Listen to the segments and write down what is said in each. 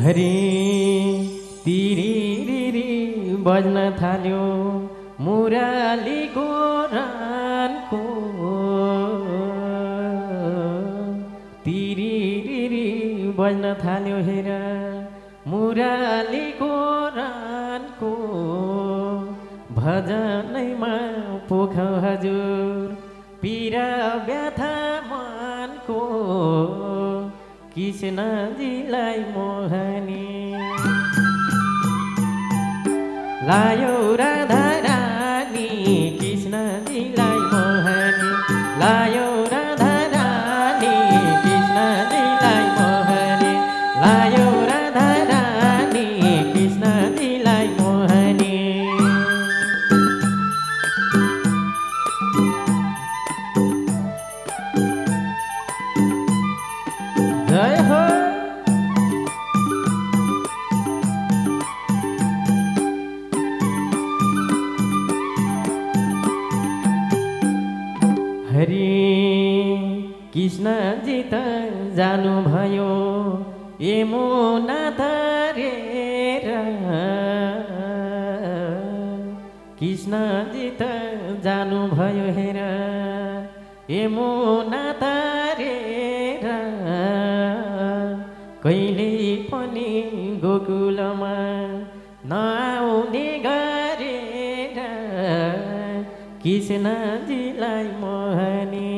हरि तिरी रिरी बज्न थाल्यो मुरालीको रानको तिरी रिरी बज्न थाल्यो हेर मुरालीको रानको भजनैमा पोखौ हजुर पीरा व्यथा मनको कृष्णजीलाई मोहनी लायो राधा रानी कृष्णजीलाई मोहनी लायो राधा रानी कृष्णजीलाई मोहनी लायो राधा रानी कृष्णजीलाई मोहनी जय हो हरि कृष्णजी त जानुभयो यमुना तरेर कृष्णजी त जानुभयो हेर यमुना तरेर कहिले पनि गोकुलमा नआउने गरेर कृष्णजीलाई मोहनी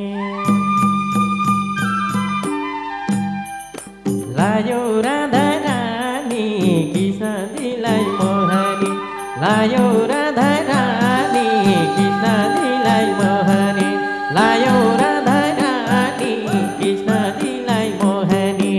लायो राधा रानी कृष्णजीलाई मोहनी लायो राधा रानी कृष्णजीलाई मोहनी लायो राधा रानी कृष्णजीलाई मोहनी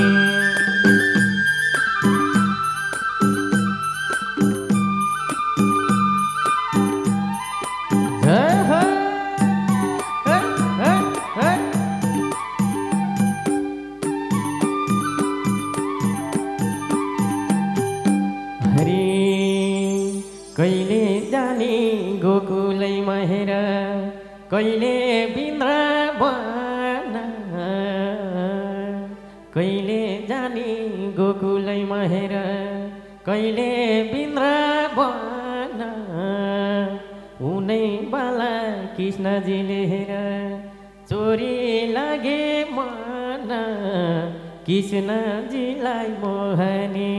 कहिले जाने गोकुलैमा हेर कहिले वृन्दावन कहिले जाने गोकुलैमा हेर कहिले वृन्दावन उनै बाला कृष्णजीले हेर चोरी लागे मन कृष्णजीलाई मोहनी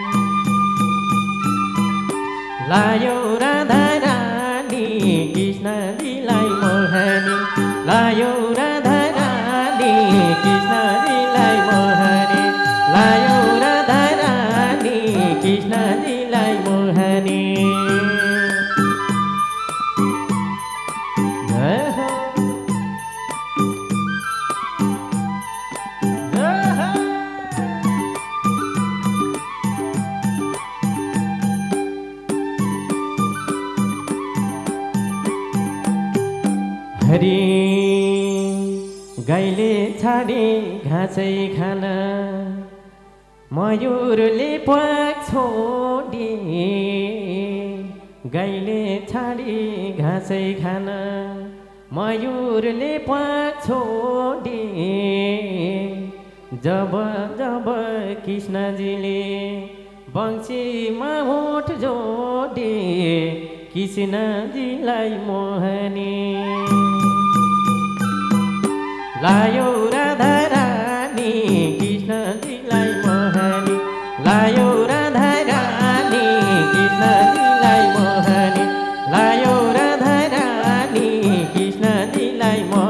लायो राधा रानी कृष्णजीलाई मोहनी लायो राधा रानी कृष्णजीलाई मोहनी लायो राधा रानी कृष्णजीलाई मोहनी हरि गाईले छाडे घाँसै खान मयूरले प्वाक छोडे गाईले छाडे घाँसै खान मयूरले प्वाक छोडे जब जब कृष्णजीले बंशीमा होठ जोडे कृष्णजीलाई मोहनी लायो राधा रानी कृष्णजीलाई मोहनी लायो राधा रानी कृष्णजीलाई मोहनी लायो राधा रानी कृष्णजीलाई मोहनी